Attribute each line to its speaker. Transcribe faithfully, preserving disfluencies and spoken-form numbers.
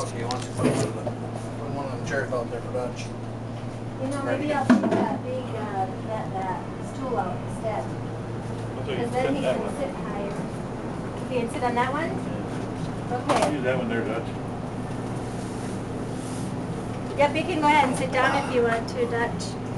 Speaker 1: house if he wants to put one of the, put one of them chairs out there for Dutch.
Speaker 2: You know, maybe I'll take that big, uh, that, that stool out instead. Because then he can sit higher. He can sit on that one? Okay.
Speaker 3: Use that one there, Dutch.
Speaker 2: Yep, you can go ahead and sit down if you want to, Dutch.